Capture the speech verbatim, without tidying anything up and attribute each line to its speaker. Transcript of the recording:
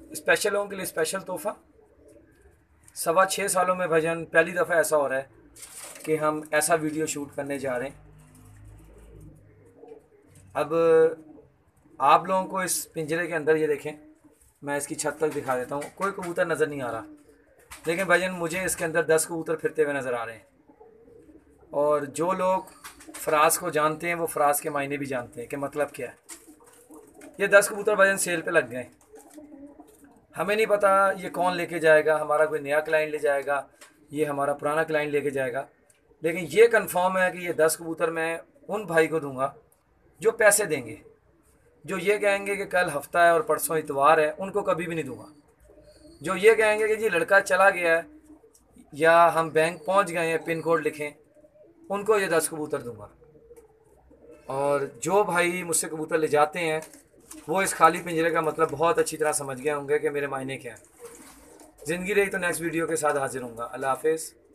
Speaker 1: Special लोगों के लिए स्पेशल तोहफ़ा। सवा छः सालों में भाईजान पहली दफ़ा ऐसा हो रहा है कि हम ऐसा वीडियो शूट करने जा रहे हैं। अब आप लोगों को इस पिंजरे के अंदर, ये देखें, मैं इसकी छत तक दिखा देता हूँ, कोई कबूतर नज़र नहीं आ रहा, लेकिन भाईजान मुझे इसके अंदर दस कबूतर फिरते हुए नज़र आ रहे हैं। और जो लोग फ़राज को जानते हैं वो फ़राज के मायने भी जानते हैं कि मतलब क्या है। ये दस कबूतर भाईजान सेल पे लग गए। हमें नहीं पता ये कौन लेके जाएगा, हमारा कोई नया क्लाइंट ले जाएगा, ये हमारा पुराना क्लाइंट लेके जाएगा, लेकिन ये कंफर्म है कि ये दस कबूतर मैं उन भाई को दूंगा जो पैसे देंगे। जो ये कहेंगे कि कल हफ्ता है और परसों इतवार है, उनको कभी भी नहीं दूंगा। जो ये कहेंगे कि जी लड़का चला गया है या हम बैंक पहुंच गए हैं, पिन कोड लिखें, उनको ये दस कबूतर दूंगा। और जो भाई मुझसे कबूतर ले जाते हैं वो इस खाली पिंजरे का मतलब बहुत अच्छी तरह समझ गए होंगे कि मेरे मायने क्या है। ज़िंदगी रही तो नेक्स्ट वीडियो के साथ हाजिर होऊंगा। अल्लाह हाफिज़।